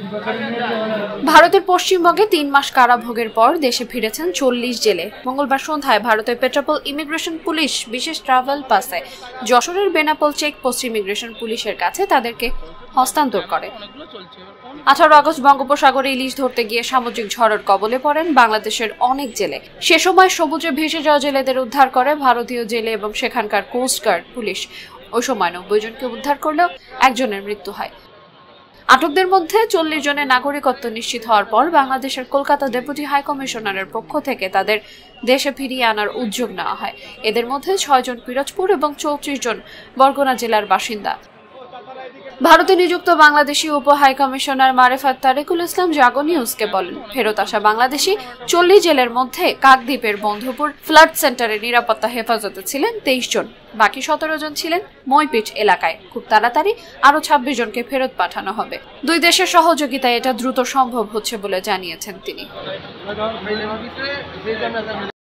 ভারতের পশ্চিমবঙ্গে ৩ মাস কারাভোগের পর দেশে ফিরেছেন ৪০ জেলে। মঙ্গলবার সন্ধ্যায় ভারতের পেট্রাপোল ইমিগ্রেশন পুলিশ বিশেষ ট্রাভেল পাসে যশোরের বেনাপোল চেকপোস্ট ইমিগ্রেশন পুলিশের কাছে তাদেরকে হস্তান্তর করে। 18 আগস্ট বঙ্গোপসাগরে ইলিশ ধরতে গিয়ে সামুদ্রিক ঝড়ের কবলে পড়েন বাংলাদেশের অনেক জেলে। সে সময় সমুদ্রে ভেসে যাওয়া জেলেদের উদ্ধার করে ভারতীয় জেলে এবং সেখানকার কোস্টগার্ড পুলিশ। ওই সময় 90 জনকে উদ্ধার করলেও একজনের মৃত্যু হয়। আটকদের মধ্যে 40 জনের নাগরিকত্ব নিশ্চিত হওয়ার পর বাংলাদেশের কলকাতা ডেপুটি হাই কমিশনারের পক্ষ থেকে তাদের দেশে ফিরিয়ে আনার উদ্যোগ নেওয়া হয়। এদের মধ্যে 6 জন পিরোজপুর এবং 34 জন বরগুনা জেলার বাসিন্দা। ভারতে নিযুক্ত বাংলাদেশি উপ হাই কমিশনার মারেফাত তারিকুল ইসলাম জাগো নিউজকে বলেন, ফেরত আসা বাংলাদেশি 40 জেলের মধ্যে কাকদ্বীপের বন্ধুপুর ফ্লাড সেন্টারে নিরাপত্তা হেফাজতে ছিলেন 23 জন। বাকি 17 জন ছিলেন মইপিচ এলাকায়। খুব তাড়াতাড়ি আরো 26 জনকে ফেরত পাঠানো হবে। দুই দেশের সহযোগিতায় এটা দ্রুত সম্ভব হচ্ছে বলে জানিয়েছেন তিনি।